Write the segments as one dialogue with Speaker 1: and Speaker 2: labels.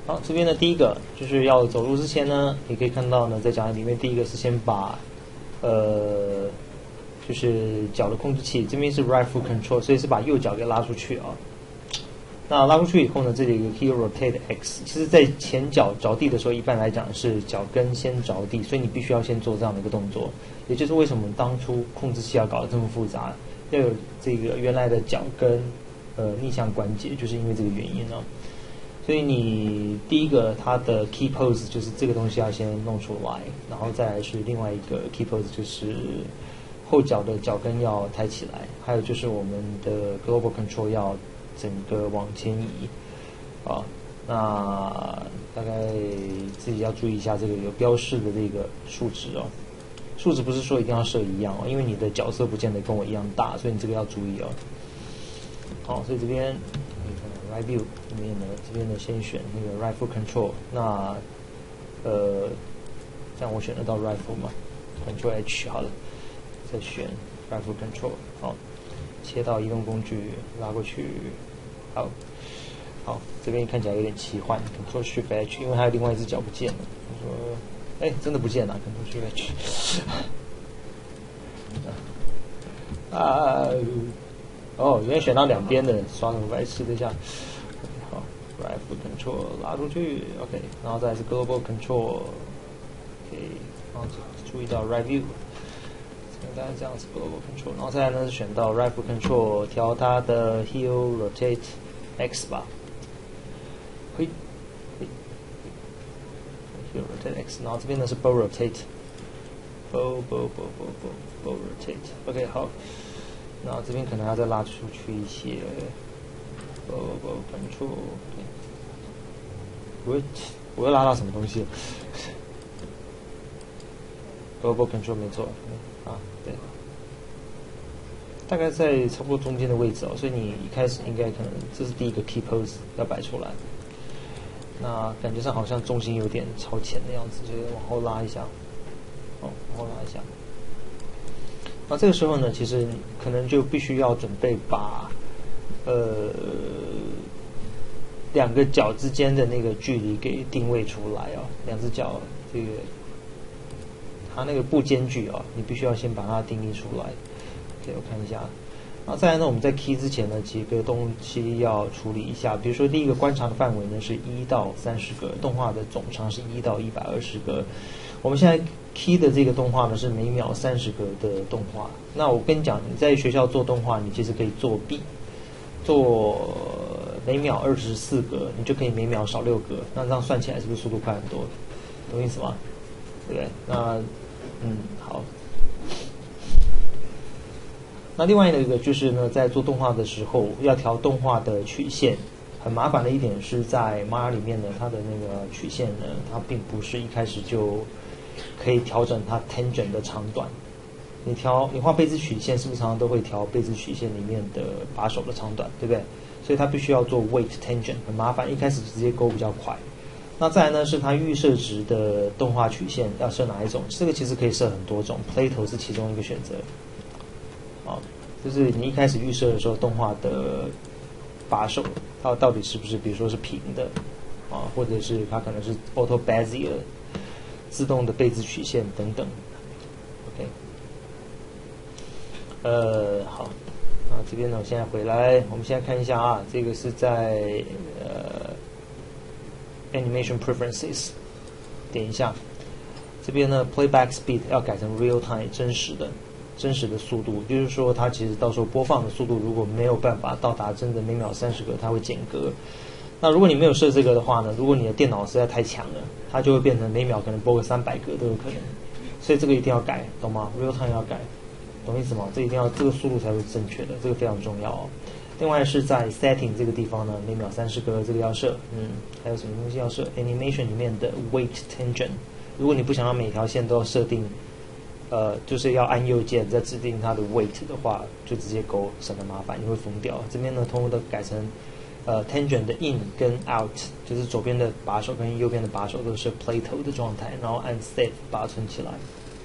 Speaker 1: 好，这边的第一个就是要走路之前呢，你可以看到呢，在讲里面第一个是先把就是脚的控制器，这边是 right foot control， 所以是把右脚给拉出去啊。那拉出去以后呢，这里有一个 heel rotate X， 其实在前脚着地的时候，一般来讲是脚跟先着地，所以你必须要先做这样的一个动作。也就是为什么当初控制器要搞得这么复杂，要有这个原来的脚跟逆向关节，就是因为这个原因呢。所以你第一个它的 key pose 就是这个东西要先弄出来，然后再来是另外一个 key pose 就是后脚的脚跟要抬起来，还有就是我们的 global control 要整个往前移啊。那大概自己要注意一下这个有标示的这个数值哦。数值不是说一定要设一样哦，因为你的角色不见得跟我一样大，所以你这个要注意哦。好，所以这边right view 里面呢，这边呢先选那个 right foot control， 那这样我选得到 right foot 嘛 ，Control H 好了，再选 right foot control， 好，切到移动工具拉过去，好，这边看起来有点奇幻 ，Control Shift H， 因为还有另外一只脚不见了，我说，哎，真的不见了 ，Control Shift H， 原来选到两边的，刷什么白痴？等一下，好 ，right foot control 拉出去 ，OK， 然后再是 global control，OK， 然后注意到 right view， 大概这样子 global control， 然后再来呢是选到 right foot control， 调它的 heel rotate X 吧，嘿 heel rotate X， 然后这边呢是 bow rotate，bow rotate，OK， 好。然后这边可能要再拉出去一些 control， 我又拉到什么东西了？global control 没错，对，大概在差不多中间的位置哦，所以你一开始应该可能这是第一个 key pose 要摆出来，那感觉上好像重心有点超前的样子，就是往后拉一下，往后拉一下。那这个时候呢，其实可能就必须要准备把两个脚之间的那个距离给定位出来哦，两只脚这个它那个不间距啊，你必须要先把它定义出来。OK， 我看一下。然后再来呢，我们在 key 之前呢，几个东西要处理一下。比如说，第一个观察的范围呢是1到30个，动画的总长是1到120个。我们现在 key 的这个动画呢是每秒30个的动画。那我跟你讲，你在学校做动画，你其实可以作弊，做每秒24个，你就可以每秒少6个。那这样算起来是不是速度快很多？懂意思吗？对不对？那好。那另外一个就是呢，在做动画的时候要调动画的曲线。很麻烦的一点是在 Maya 里面呢，它的那个曲线呢，它并不是一开始就可以调整它 tangent 的长短。你画贝兹曲线是不是常常都会调贝兹曲线里面的把手的长短，对不对？所以它必须要做 weight tangent， 很麻烦，一开始直接勾比较快。那再来呢，是它预设值的动画曲线要设哪一种？这个其实可以设很多种 ，Plato 是其中一个选择。就是你一开始预设的时候，动画的把手它到底是不是，比如说是平的或者是它可能是 auto bezier 自动的贝兹曲线等等。OK， 好，这边呢，我现在回来，我们现在看一下啊，这个是在animation preferences， 点一下，这边呢 playback speed 要改成 real time 真实的速度，就是说它其实到时候播放的速度如果没有办法到达真的每秒30个，它会减格。那如果你没有设这个的话呢，如果你的电脑实在太强了，它就会变成每秒可能播个300个都有可能。所以这个一定要改，懂吗 ？real time 要改，懂意思吗？这一定要这个速度才是正确的，这个非常重要哦。另外是在 setting 这个地方呢，每秒30个这个要设，还有什么东西要设 ？animation 里面的 weight tangent， 如果你不想让每条线都要设定。就是要按右键再指定它的 weight 的话，就直接勾，省得麻烦，你会疯掉。这边呢，通通都改成tangent 的 in 跟 out， 就是左边的把手跟右边的把手都是 Plato 的状态，然后按 save 把它存起来。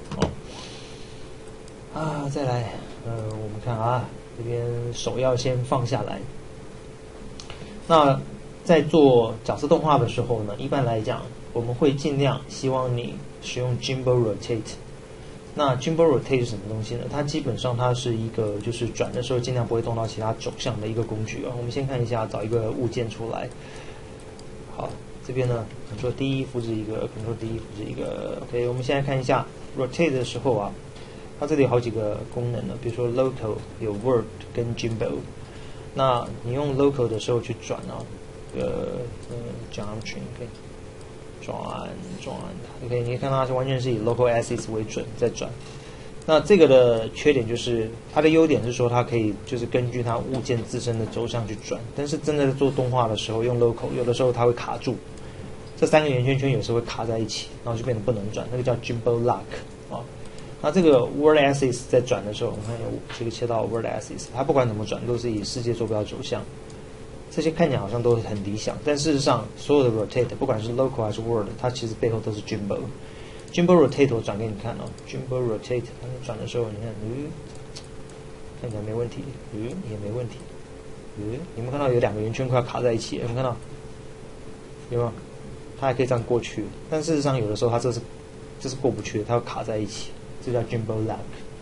Speaker 1: 再来，我们看啊，这边手要先放下来。那在做角色动画的时候呢，一般来讲，我们会尽量希望你使用 Gimbal Rotate。那 Gimbal Rotate 是什么东西呢？它基本上它是一个就是转的时候尽量不会动到其他轴向的一个工具啊。我们先看一下，找一个物件出来。好，这边呢 ，Ctrl D 复制一个 ，Ctrl D 复制一个。OK， 我们现在看一下 Rotate 的时候啊，它这里有好几个功能呢，比如说 Local 有 Word 跟 Gimbal。那你用 Local 的时候去转啊，Geometry 可以转它 ，OK， 你可以看到它是完全是以 Local Axis 为准在转。那这个的缺点就是它的优点是说它可以就是根据它物件自身的轴向去转，但是真的在做动画的时候用 Local， 有的时候它会卡住，这三个圆圈圈有时候会卡在一起，然后就变得不能转，那个叫 Gimbal Lock 啊。那这个 Word Axis 在转的时候，我们看有这个切到 Word Axis， 它不管怎么转都是以世界坐标轴向。这些看起来好像都很理想，但事实上，所有的 rotate， 不管是 local 还是 word， 它其实背后都是 gimbal。gimbal rotate 我转给你看哦 ，gimbal rotate， 当你转的时候，你看，看起来没问题，也没问题，你们看到有两个圆圈快要卡在一起，有没有看到？有没有？它还可以这样过去，但事实上有的时候它这是过不去的，它会卡在一起，这叫 gimbal lag。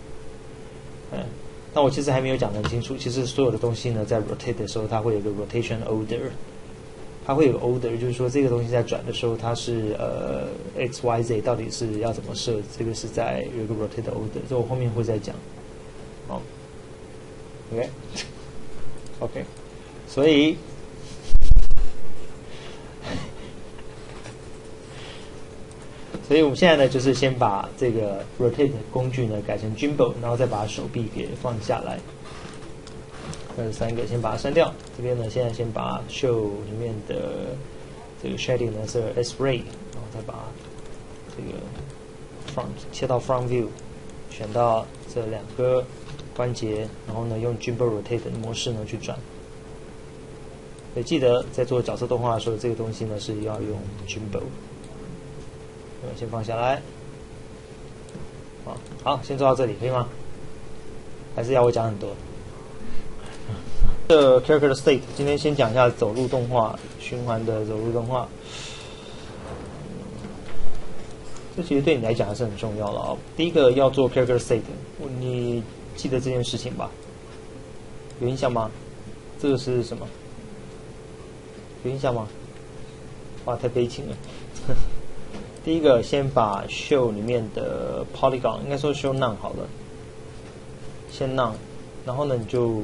Speaker 1: 那我其实还没有讲得很清楚，其实所有的东西呢，在 rotate 的时候，它会有个 rotation order， 它会有个 order， 就是说这个东西在转的时候，它是x y z 到底是要怎么设，这个是在有一个 rotate order， 这我后面会再讲。好 ，OK， 所以。所以我们现在呢，就是先把这个 rotate 工具呢改成 gimbal， 然后再把手臂给放下来。这三个先把它删掉。这边呢，现在先把 show 里面的这个 shading 呢是 S ray， 然后再把这个 front 切到 front view， 选到这两个关节，然后呢用 gimbal rotate 的模式呢去转。所以记得在做角色动画的时候，这个东西呢是要用 gimbal。先放下来，好，先做到这里，可以吗？还是要我讲很多？这 character state， 今天先讲一下走路动画，循环的走路动画。这其实对你来讲还是很重要的啊。第一个要做 character state， 你记得这件事情吧？有印象吗？这个是什么？有印象吗？哇，太悲情了。第一个，先把 show 里面的 polygon， 应该说 show none 好了，先 none， 然后呢你就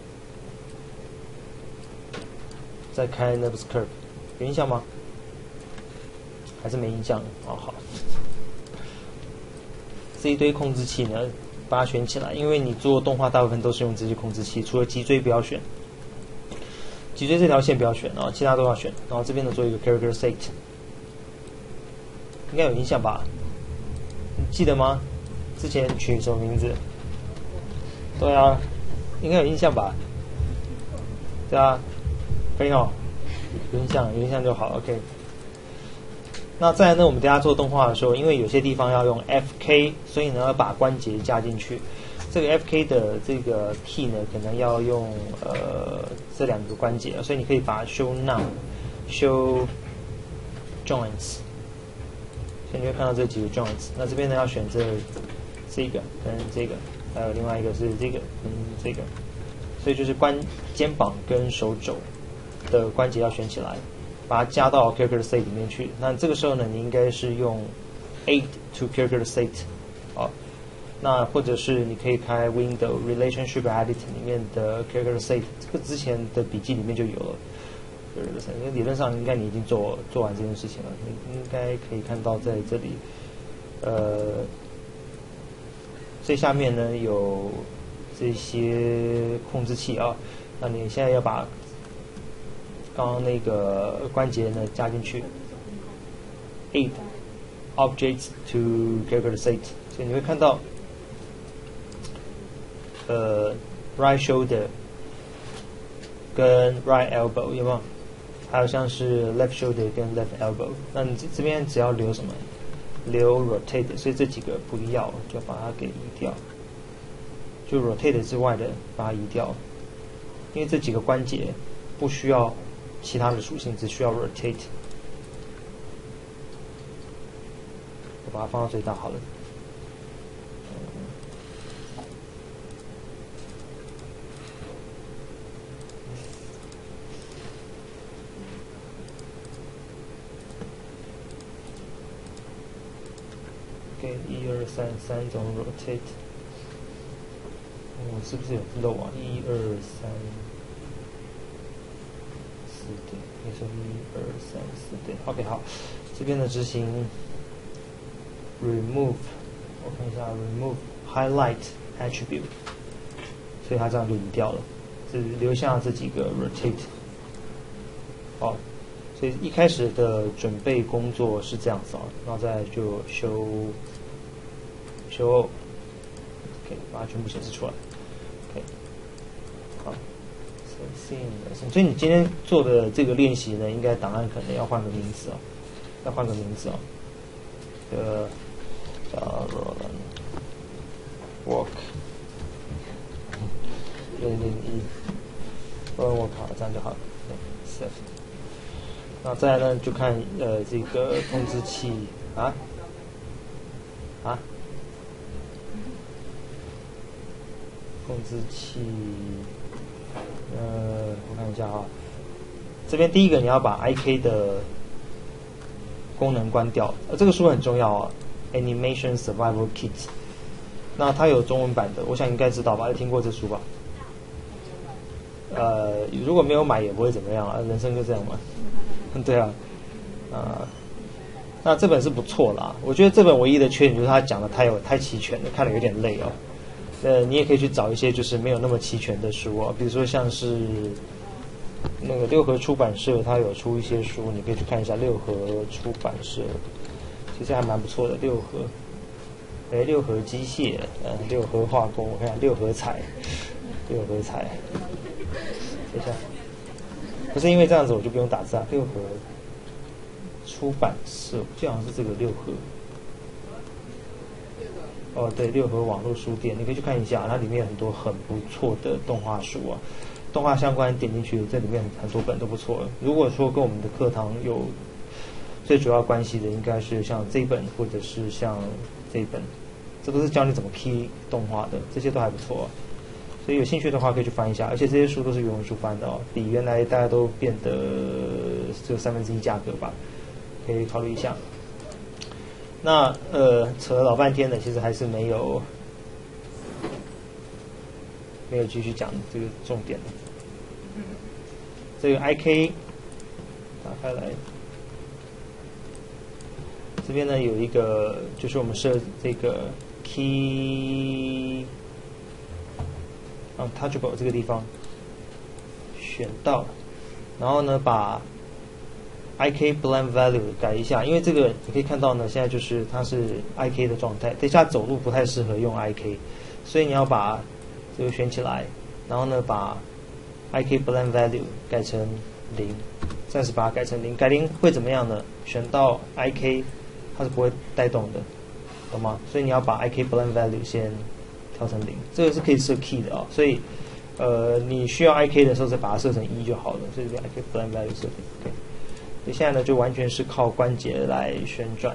Speaker 1: 再开 Nubs curve， 有印象吗？还是没印象？哦，好，这一堆控制器呢，把它选起来，因为你做动画大部分都是用这些控制器，除了脊椎不要选，脊椎这条线不要选，然后其他都要选，然后这边呢做一个 character state。应该有印象吧？你记得吗？之前取什么名字？对啊，应该有印象吧？对啊，可以哦，有印象就好。OK。那再来呢，我们等一下做动画的时候，因为有些地方要用 FK， 所以呢要把关节加进去。这个 FK 的这个 key 呢，可能要用这两个关节，所以你可以把 show now、show joints。所以你会看到这几个 joints， 那这边呢要选这个跟这个，还有另外一个是这个跟这个，所以就是肩膀跟手肘的关节要选起来，把它加到 character state 里面去。那这个时候呢，你应该是用 add to character state， 好，那或者是你可以开 window relationship edit 里面的 character state， 这个之前的笔记里面就有了。因为理论上应该你已经做完这件事情了，你应该可以看到在这里，最下面呢有这些控制器啊，那你现在要把刚刚那个关节呢加进去 ，add objects to character state， 所以你会看到right shoulder 跟 right elbow 有没有？还有像是 left shoulder 跟 left elbow， 那你这边只要留什么？留 rotate， 所以这几个不要，就把它给移掉。就 rotate 之外的把它移掉，因为这几个关节不需要其他的属性，只需要 rotate。我把它放到最大好了。OK， 1、2、3，三种 rotate。是不是有漏啊？1、2、3、4，对，没错，1、2、3、4，对。OK， 好，这边的执行 remove， 我看一下 remove highlight attribute， 所以它这样就移掉了，只留下这几个 rotate。好，所以一开始的准备工作是这样子啊，然后再来就修 OK， 把它全部显示出来。OK， 好，所以你今天做的这个练习呢，应该档案可能要换个名字啊，要换个名字啊。叫 Roland Walk 001 Roland Walk 好，这样就好了。Save。那再来呢，就看这个控制器啊。控制器，我看一下啊，这边第一个你要把 IK 的功能关掉，这个书很重要啊 ，Animation Survival Kit， 那它有中文版的，我想应该知道吧，有听过这书吧？如果没有买也不会怎么样啊，人生就这样嘛。对啊，那这本是不错啦，我觉得这本唯一的缺点就是它讲的太齐全了，看了有点累哦。你也可以去找一些就是没有那么齐全的书啊，比如说像是那个六合出版社，它有出一些书，你可以去看一下六合出版社，其实还蛮不错的。六合机械，六合化工，我看六合彩，等一下，不是因为这样子我就不用打字啊。六合出版社，就好像是这个六合。对，六合网络书店，你可以去看一下，它里面有很多很不错的动画书啊，动画相关点进去，这里面很多本都不错。如果说跟我们的课堂有最主要关系的，应该是像这一本，或者是像这一本，这都是教你怎么 key 动画的，这些都还不错啊。所以有兴趣的话可以去翻一下，而且这些书都是原文书翻的哦，比原来大家都变得只有1/3价格吧，可以考虑一下。那扯了老半天的，其实还是没有继续讲这个重点的。这个 IK 打开来，这边呢有一个，就是我们设这个 key untouchable 这个地方选到，然后呢把IK blend value 改一下，因为这个你可以看到呢，现在就是它是 IK 的状态，等一下走路不太适合用 IK， 所以你要把这个选起来，然后呢把 IK blend value 改成0，暂时把它改成0，改0会怎么样呢？选到 IK 它是不会带动的，懂吗？所以你要把 IK blend value 先调成0，这个是可以设 key 的啊，所以你需要 IK 的时候再把它设成1就好了，所以这边 IK blend value 设定 OK。所以现在呢，就完全是靠关节来旋转，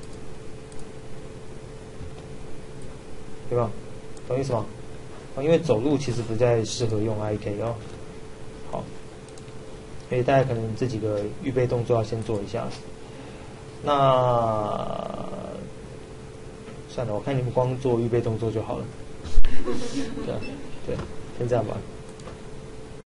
Speaker 1: 对吧？懂意思吗？因为走路其实不太适合用 IK 哦。好，所以大家可能这几个预备动作要先做一下。那算了，我看你们光做预备动作就好了。对，先这样吧。